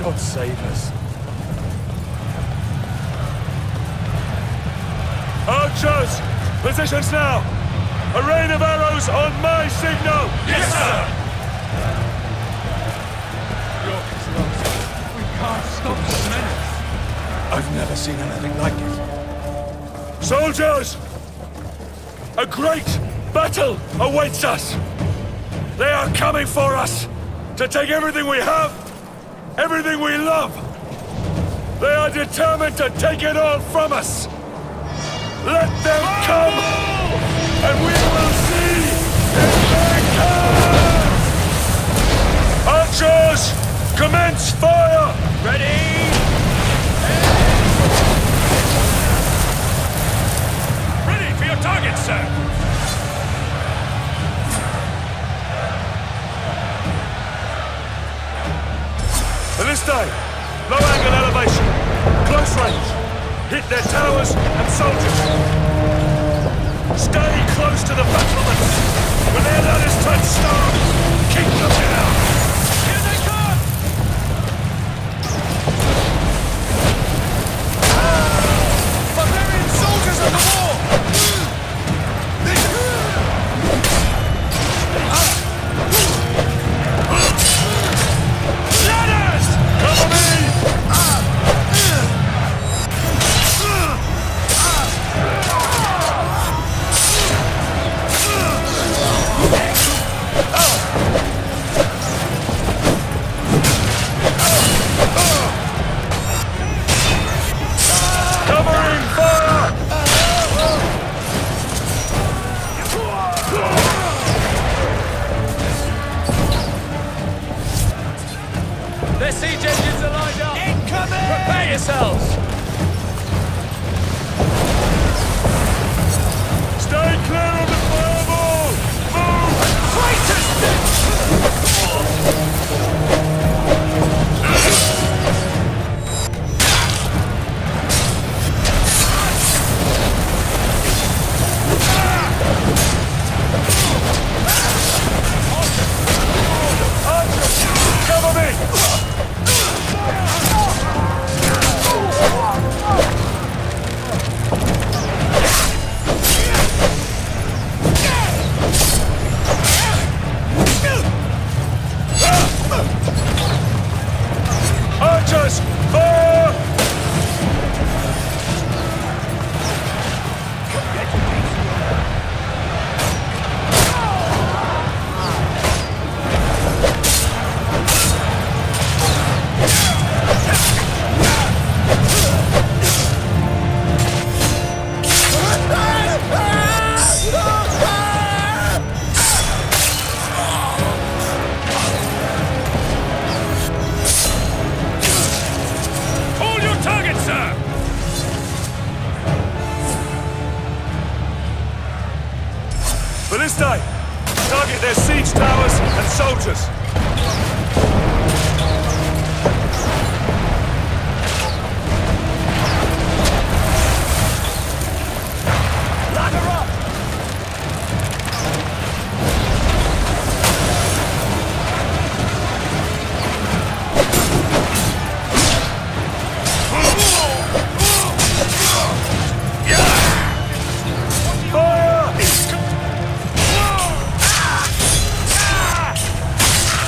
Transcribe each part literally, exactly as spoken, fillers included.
God save us. Archers! Positions now! A rain of arrows on my signal! Yes, sir! York is lost. We can't stop this menace. I've never seen anything like it. Soldiers! A great battle awaits us! They are coming for us! To take everything we have, everything we love! They are determined to take it all from us! Let them come! And we will see if they can! Archers! Commence fire! Ready! Ready for your target, sir! Ballista! Low angle elevation! Close range! Hit their towers and soldiers! Stay close to the battlements! When their ladders touch stone, keep them down! Here they come! Barbarian soldiers of the war! Ladders! Cover me! Covering fire! Their siege engines are lined up! Incoming! Prepare yourselves! Stay clear of the fireball! Move! Traitors! Cover me! Archers! Fire! Hold your target, sir! Ballista! Target their siege towers and soldiers! Ladder up! Fire!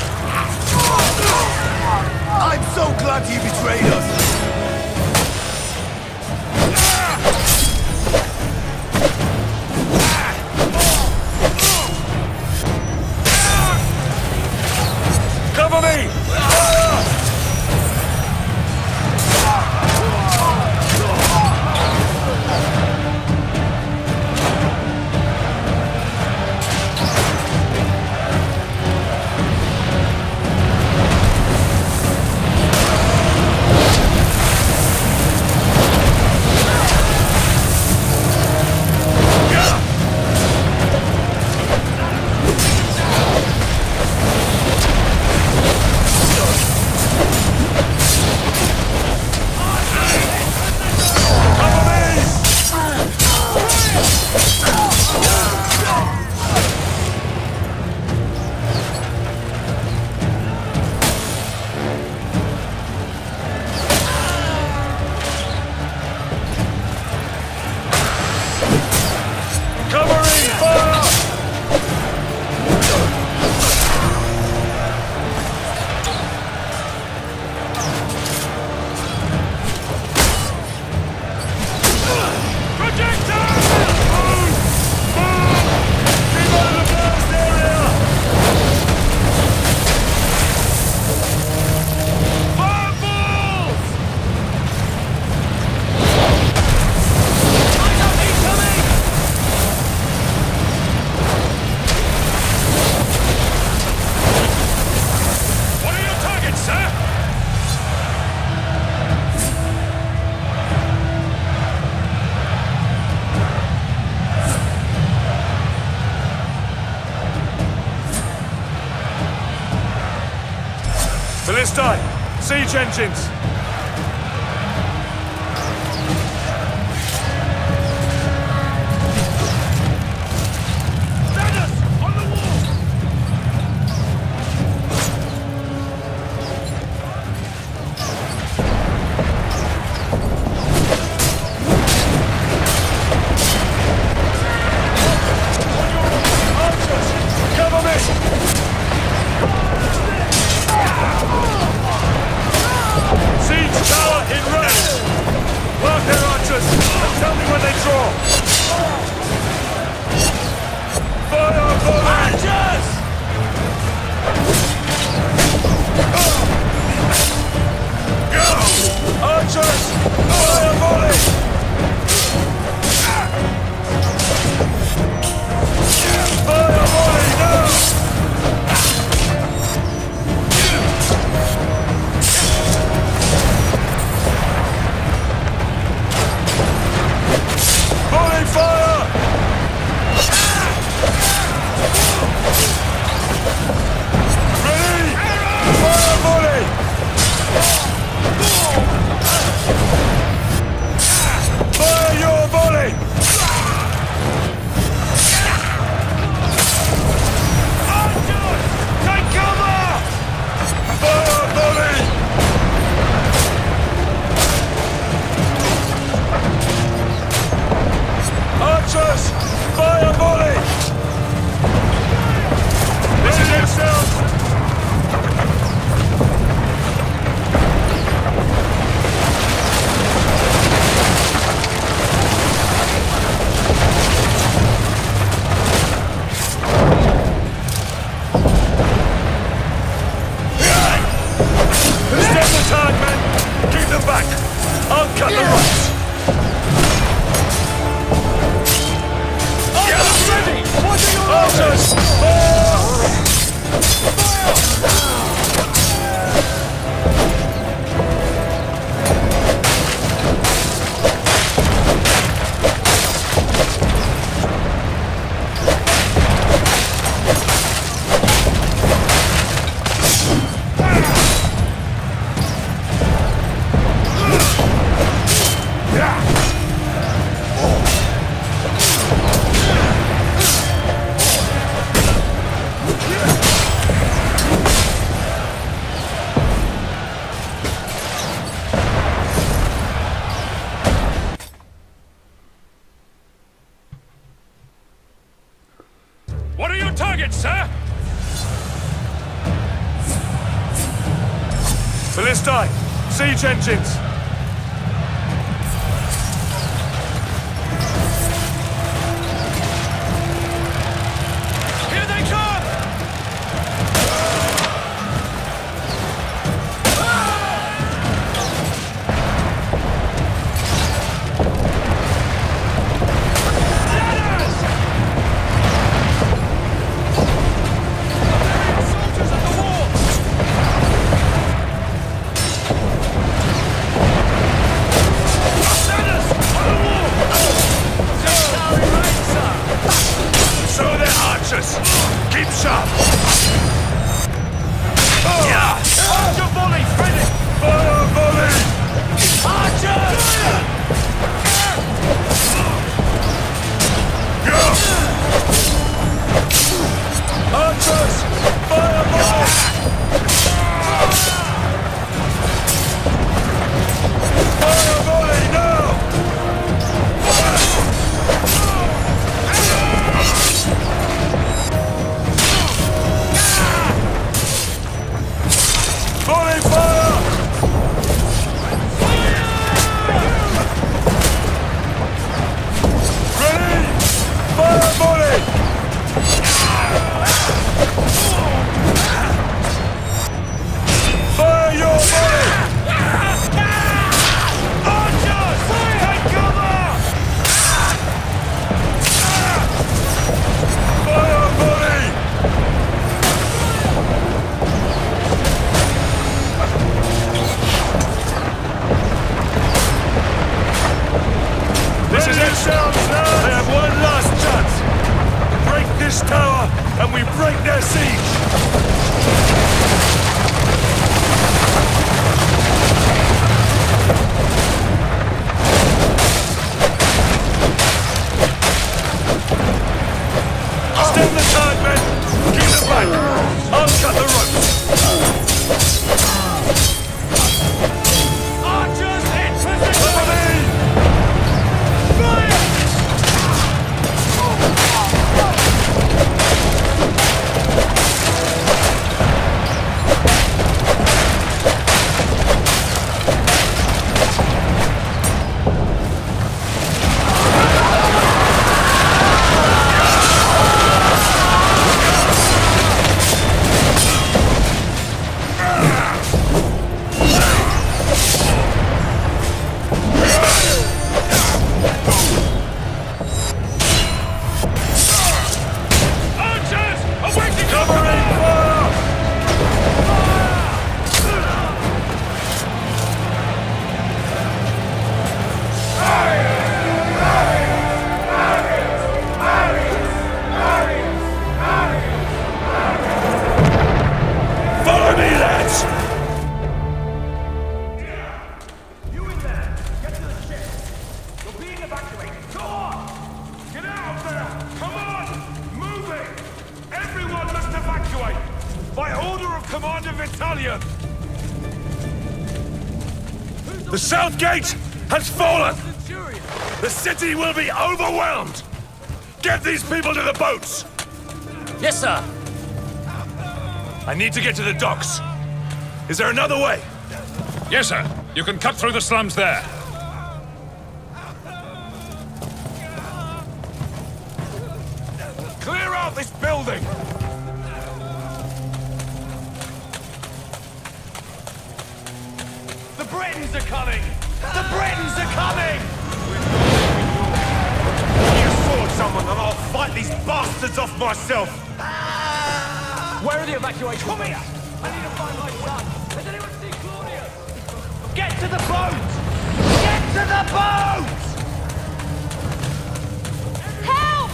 Philistine, siege engines! Philistine, siege engines! Here they come! Keep sharp! Oh. Yeah! Archer volley, ready! Fire volley! Archers! Go! Archers! Fire volley! Fire volley now! Volley fire! Ready! Fire volley! Commander Battalion! The south gate has fallen! The city will be overwhelmed! Get these people to the boats! Yes, sir! I need to get to the docks. Is there another way? Yes, sir. You can cut through the slums there. Clear out this building! The Britons are coming! The Britons are coming! You sword someone and I'll fight these bastards off myself! Where are the evacuation? Come here! I need to find my son! Has anyone seen Claudius? Get to the boat! Get to the boat! Help!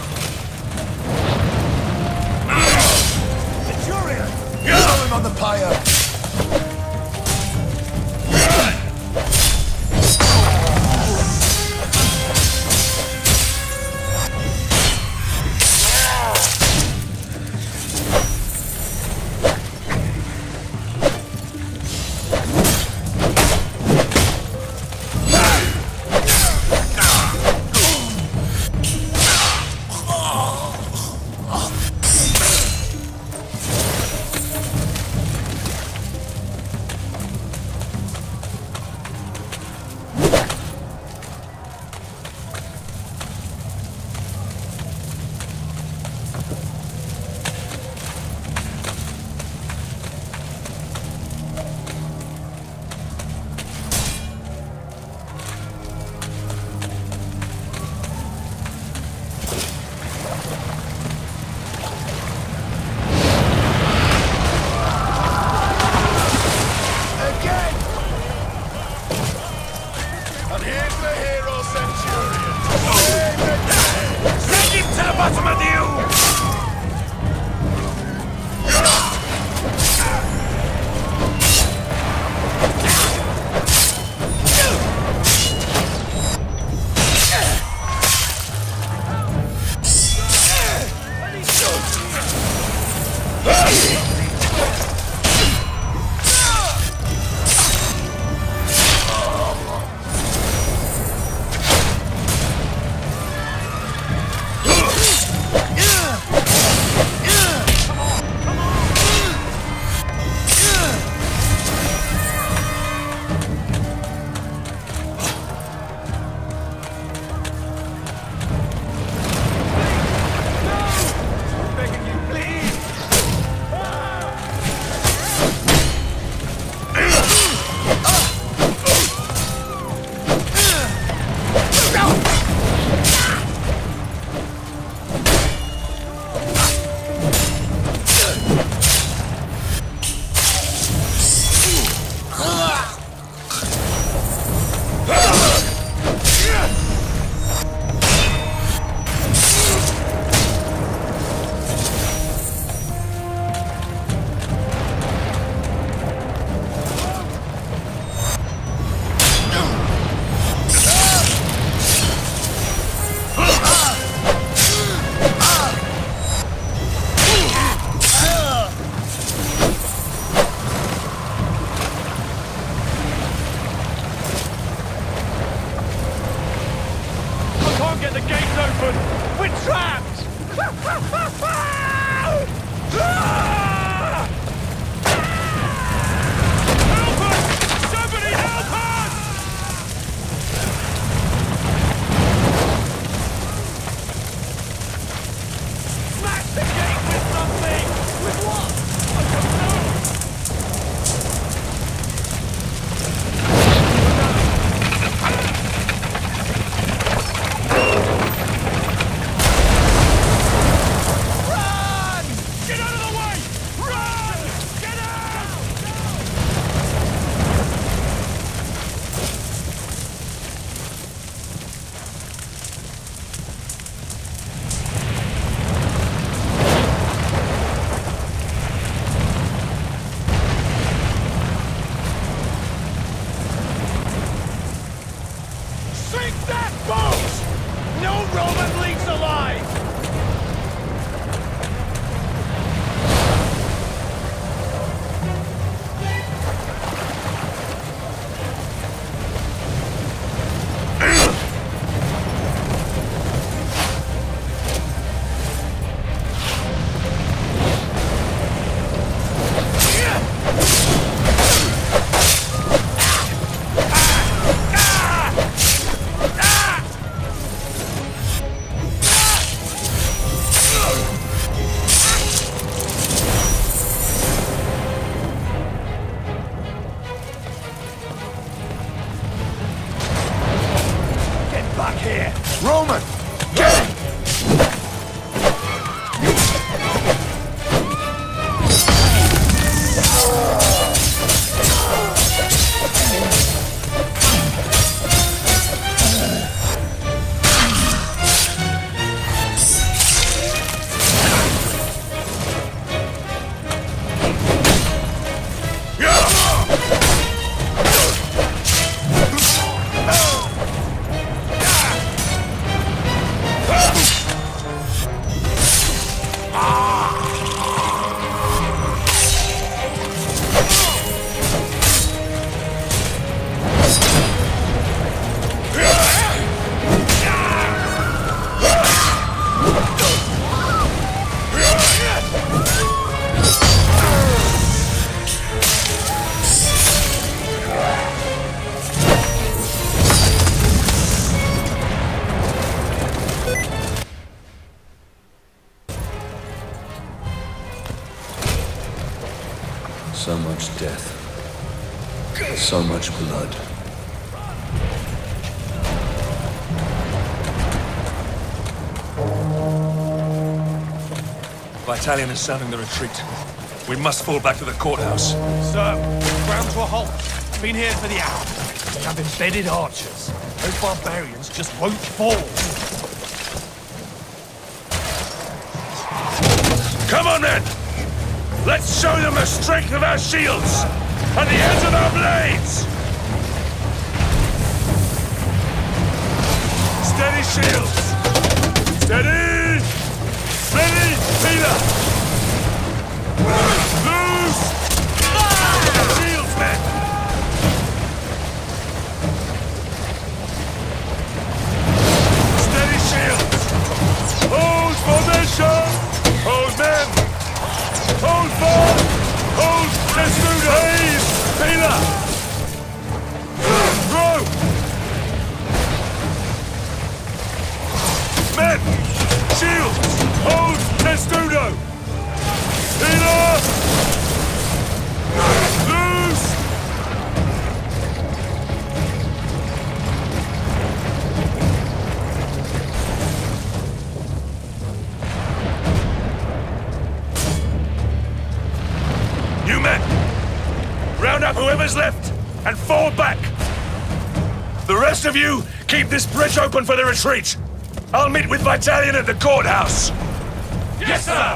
Centurion! Throw him on the pyre! So much death. So much blood. Battalion is sounding the retreat. We must fall back to the courthouse. Sir, ground to a halt. Been here for the hour. We have embedded archers. Those barbarians just won't fall. Come on, men! Let's show them the strength of our shields and the edge of our blades! Steady, shields! Steady! Ready, Peter! Loose! Shields, men! Steady, shields! Hold formation! Hold men! Hold form! Hold Testudo! Please! Peter! Throw! Men! Shields! Hold Testudo! Peter! Loose! You men! Round up whoever's left and fall back! The rest of you, keep this bridge open for the retreat! I'll meet with Battalion at the courthouse! Yes, sir!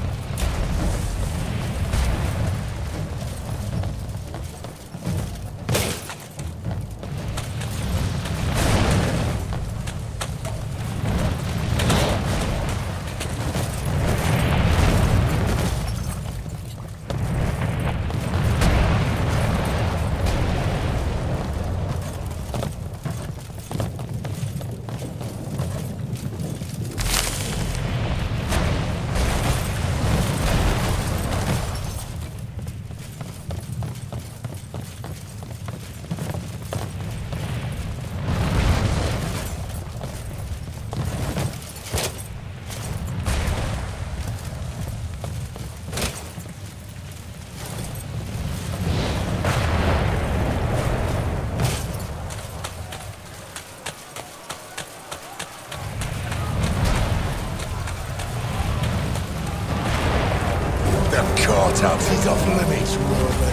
He's off limits, Roman.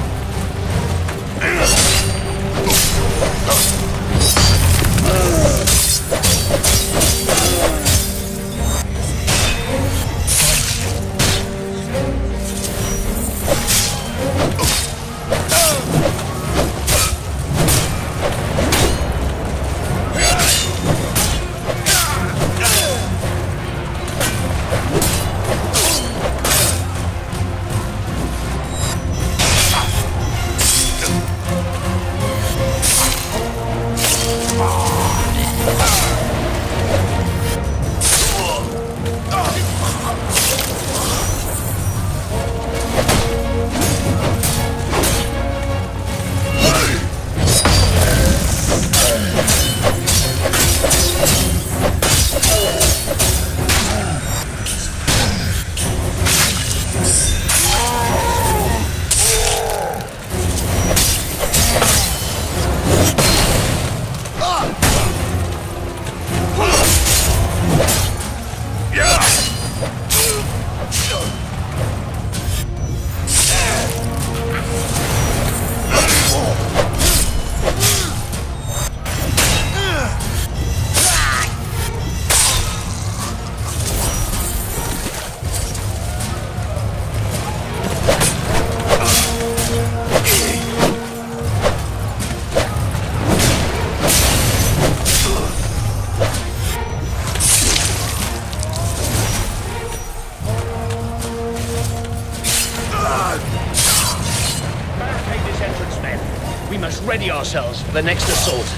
Ready ourselves for the next assault.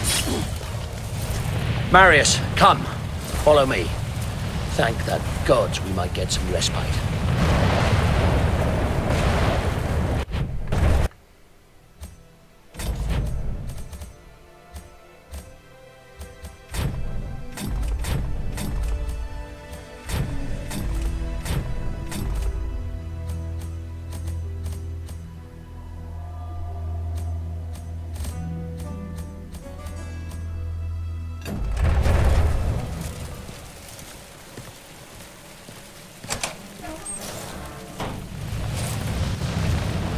Marius, come. Follow me. Thank the gods we might get some respite.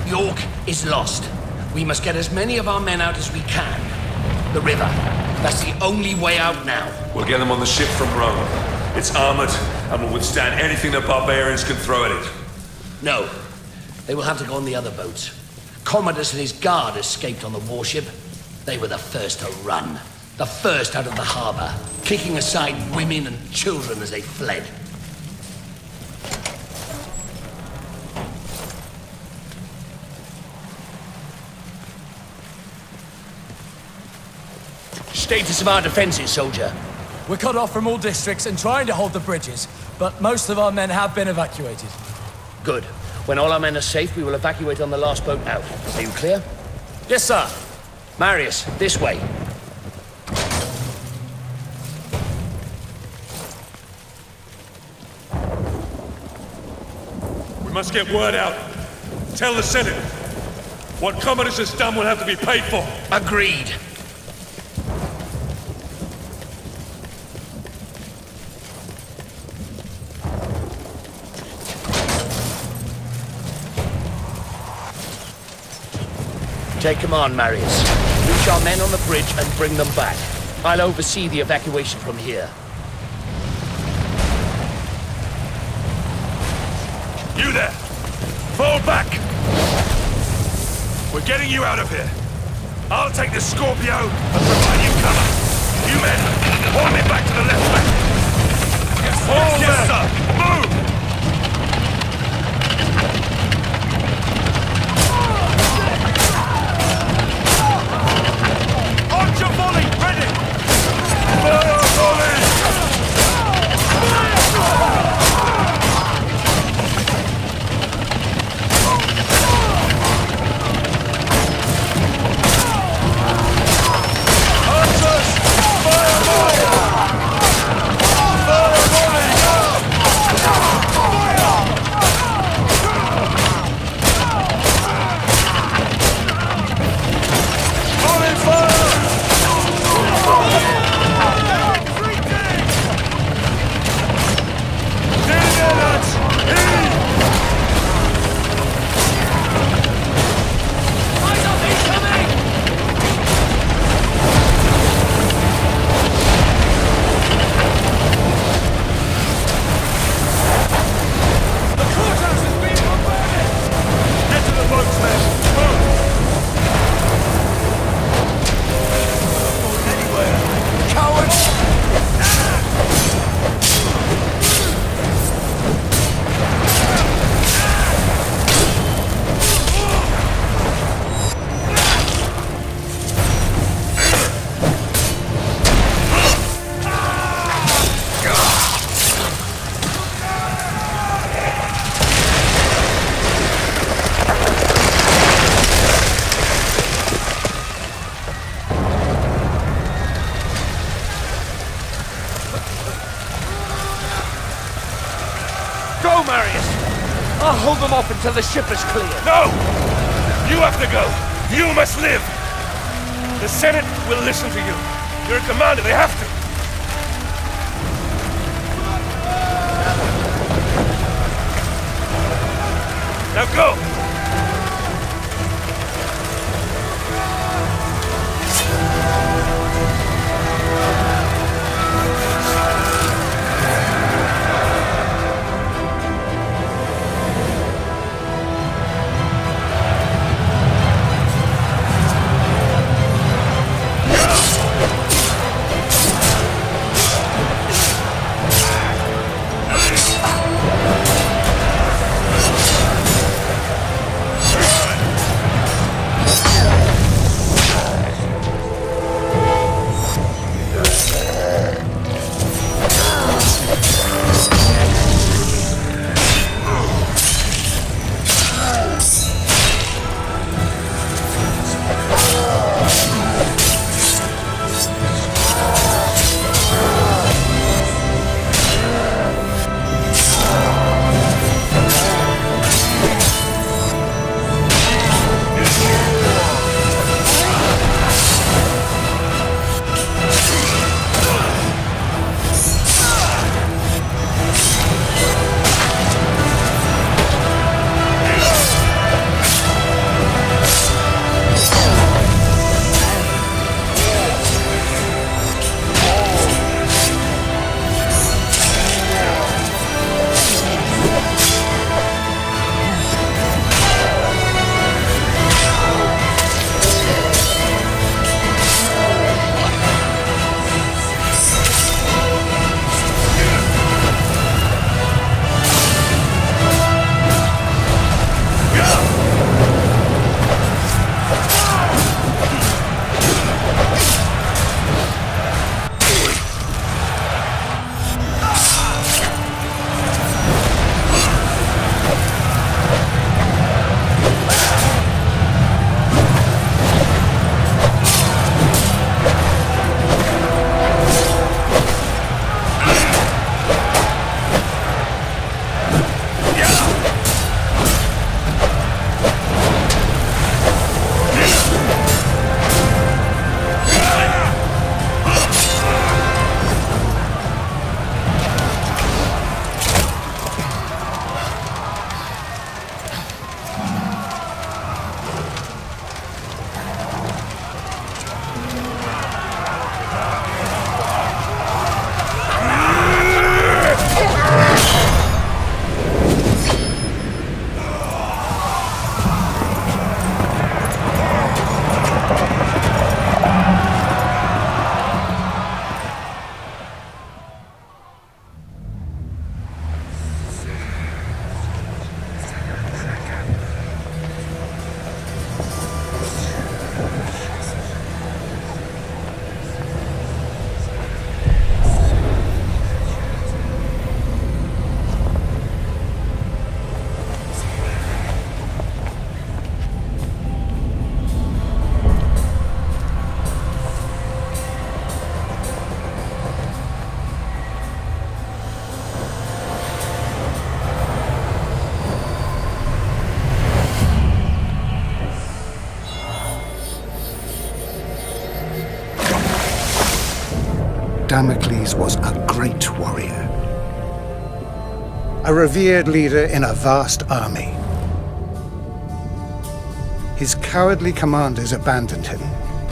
York is lost. We must get as many of our men out as we can. The river. That's the only way out now. We'll get them on the ship from Rome. It's armored and will withstand anything the barbarians can throw at it. No. They will have to go on the other boats. Commodus and his guard escaped on the warship. They were the first to run. The first out of the harbor, kicking aside women and children as they fled. Status of our defenses, soldier. We're cut off from all districts and trying to hold the bridges, but most of our men have been evacuated. Good. When all our men are safe, we will evacuate on the last boat out. Are you clear? Yes, sir. Marius, this way. We must get word out. Tell the Senate. What Commodus has done will have to be paid for. Agreed. Take command, Marius. Reach our men on the bridge and bring them back. I'll oversee the evacuation from here. You there! Fall back! We're getting you out of here. I'll take the Scorpio and provide you cover. You men, hold me back to the left bank. Yes, Fall yes, there! Sir. Move! Go, Marius! I'll hold them off until the ship is clear. No! You have to go! You must live! The Senate will listen to you. You're a commander, they have to! Now go! Damocles was a great warrior, a revered leader in a vast army. His cowardly commanders abandoned him.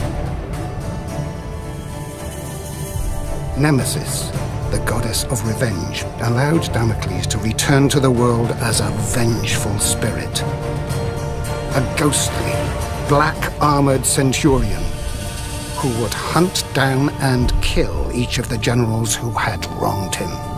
Nemesis, the goddess of revenge, allowed Damocles to return to the world as a vengeful spirit. A ghostly, black-armored centurion who would hunt down and kill each of the generals who had wronged him.